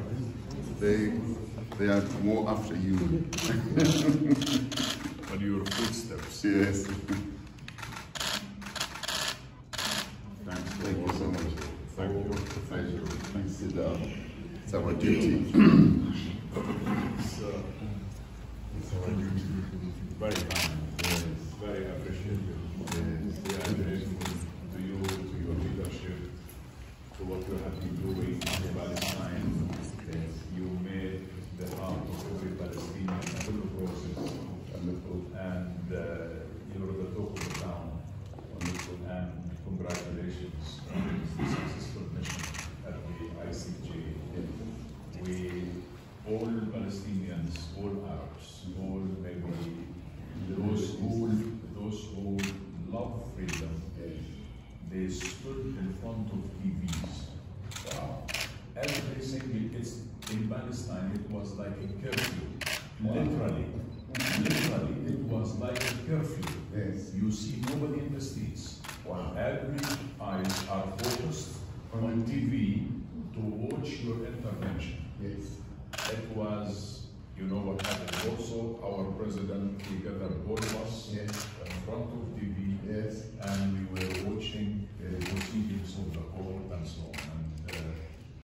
They are more after you. On your footsteps. Yes. Thank you so much. Thank you. Thank you. Thanks to the, it's our duty. It's our duty. Very kind. Yes. Very appreciative. Yes. We are grateful to you, to your leadership, to what you have been doing in Palestine. Yes. You made the heart of every Palestinian a little process. And you're the talk of the town. Wonderful. And congratulations on the successful mission at the ICJ. We, all Palestinians, all Arabs, all maybe those who love freedom, they stood in front of TVs. Wow. Every single, it's in Palestine, it was like a curfew. Wow. Literally, it was like a curfew. Yes. You see nobody in the streets. Wow. Every eyes are focused on TV to watch your intervention. Yes. It was, you know what happened also, our president, he gathered all